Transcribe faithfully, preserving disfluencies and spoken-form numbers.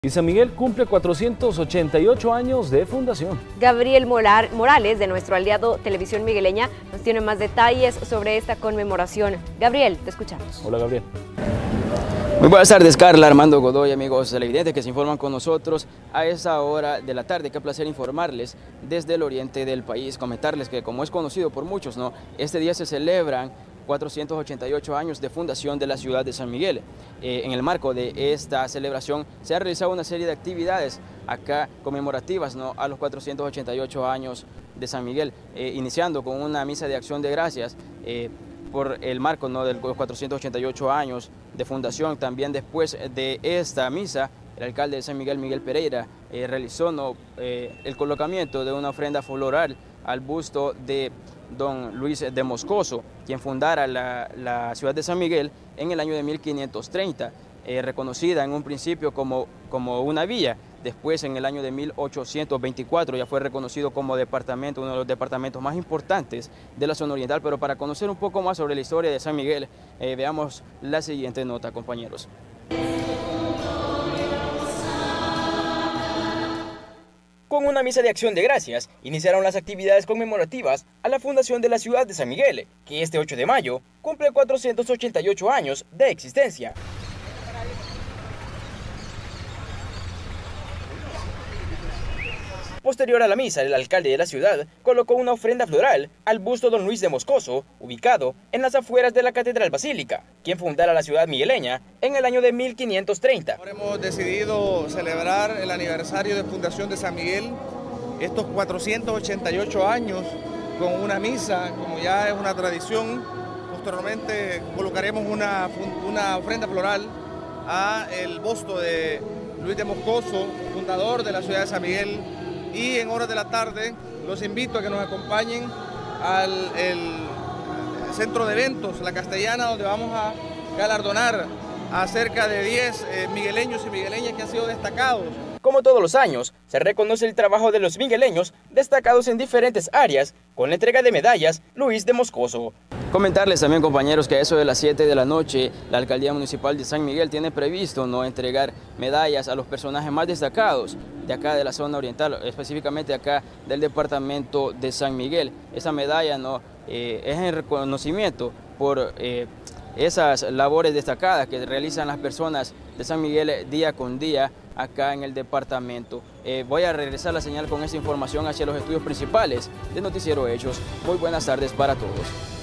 Y San Miguel cumple cuatrocientos ochenta y ocho años de fundación. Gabriel Molar Morales, de nuestro aliado Televisión Migueleña, nos tiene más detalles sobre esta conmemoración. Gabriel, te escuchamos. Hola, Gabriel. Muy buenas tardes, Carla, Armando Godoy, amigos televidentes que se informan con nosotros a esa hora de la tarde. Qué placer informarles desde el oriente del país, comentarles que, como es conocido por muchos, ¿no?, este día se celebran cuatrocientos ochenta y ocho años de fundación de la ciudad de San Miguel. Eh, en el marco de esta celebración se ha realizado una serie de actividades acá conmemorativas, ¿no?, a los cuatrocientos ochenta y ocho años de San Miguel, eh, iniciando con una misa de acción de gracias eh, por el marco, ¿no?, de los cuatrocientos ochenta y ocho años de fundación. También después de esta misa, el alcalde de San Miguel, Miguel Pereira, eh, realizó ¿no? eh, el colocamiento de una ofrenda floral al busto de don Luis de Moscoso, quien fundara la, la ciudad de San Miguel en el año de mil quinientos treinta, eh, reconocida en un principio como, como una villa. Después, en el año de mil ochocientos veinticuatro, ya fue reconocido como departamento, uno de los departamentos más importantes de la zona oriental. Pero para conocer un poco más sobre la historia de San Miguel, eh, veamos la siguiente nota, compañeros. Con una misa de acción de gracias, iniciaron las actividades conmemorativas a la fundación de la ciudad de San Miguel, que este ocho de mayo cumple cuatrocientos ochenta y ocho años de existencia. Posterior a la misa, el alcalde de la ciudad colocó una ofrenda floral al busto don Luis de Moscoso, ubicado en las afueras de la Catedral Basílica, quien fundara la ciudad migueleña en el año de mil quinientos treinta. Ahora hemos decidido celebrar el aniversario de fundación de San Miguel, estos cuatrocientos ochenta y ocho años, con una misa, como ya es una tradición. Posteriormente colocaremos una, una ofrenda floral a el busto de Luis de Moscoso, fundador de la ciudad de San Miguel. Y en horas de la tarde los invito a que nos acompañen al el centro de eventos La Castellana, donde vamos a galardonar a cerca de diez eh, migueleños y migueleñas que han sido destacados. Como todos los años, se reconoce el trabajo de los migueleños destacados en diferentes áreas con la entrega de medallas Luis de Moscoso. Comentarles también, compañeros, que a eso de las siete de la noche la Alcaldía Municipal de San Miguel tiene previsto no entregar medallas a los personajes más destacados de acá de la zona oriental, específicamente acá del departamento de San Miguel. Esa medalla no eh, es en reconocimiento por eh, esas labores destacadas que realizan las personas de San Miguel día con día acá en el departamento. Eh, voy a regresar la señal con esta información hacia los estudios principales de Noticiero Hechos. Muy buenas tardes para todos.